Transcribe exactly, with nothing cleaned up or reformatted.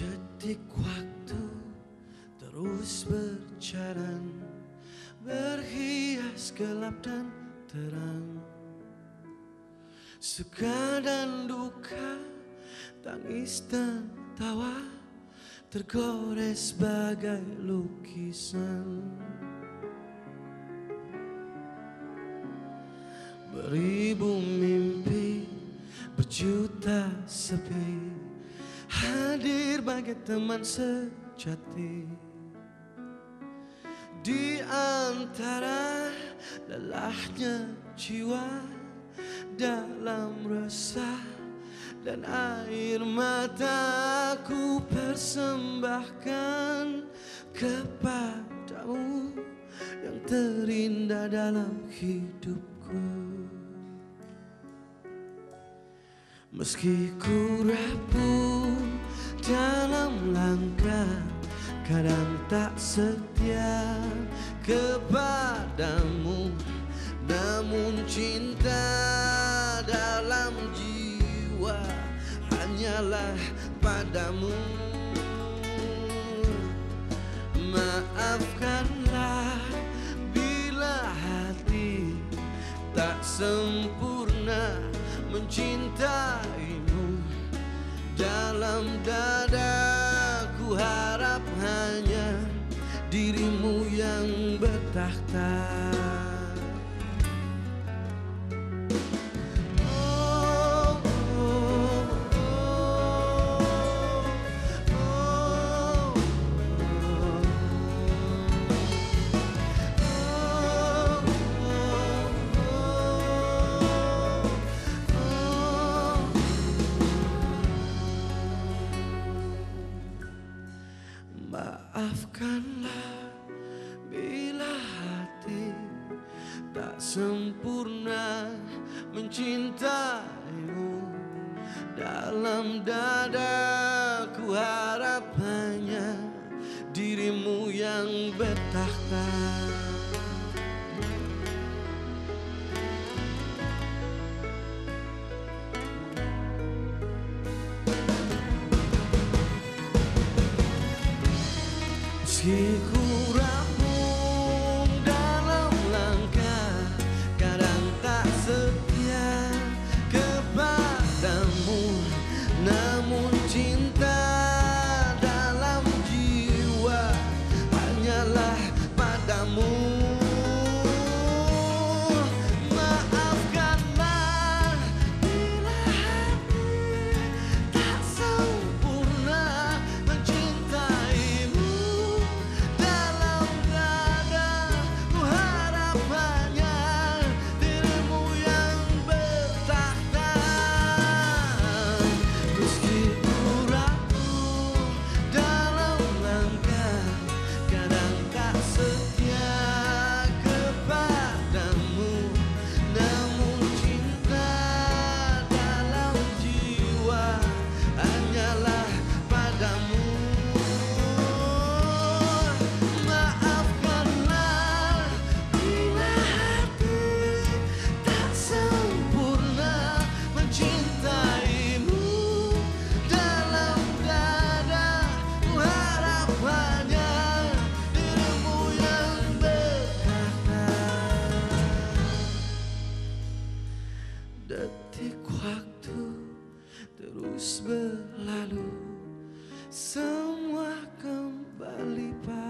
Detik waktu terus berjalan, berhias gelap dan terang. Suka dan duka, tangis dan tawa, tergores bagai lukisan. Beribu mimpi, berjuta sepi, hadir bagai teman sejati. Di antara lelahnya jiwa, dalam resah dan air mata, ku persembahkan kepadamu yang terindah dalam hidupku. Meski ku rapuh dalam langkah, kadang tak setia kepadamu, namun cinta dalam jiwa hanyalah padamu. Maafkanlah bila hati tak sempurna mencintaimu. Dalam dadaku harap hanya dirimu yang bertakhta. Maafkanlah bila hati tak sempurna mencintaimu. Dalam dadaku harap hanya dirimu yang bertakhta. Meski ku rapuh dalam langkah, kadang tak setia kepadamu, namun cinta dalam jiwa hanyalah padamu. Maafkanlah bila hati tak sempurna mencintaimu. Detik waktu terus berlalu, semua kembali padamu.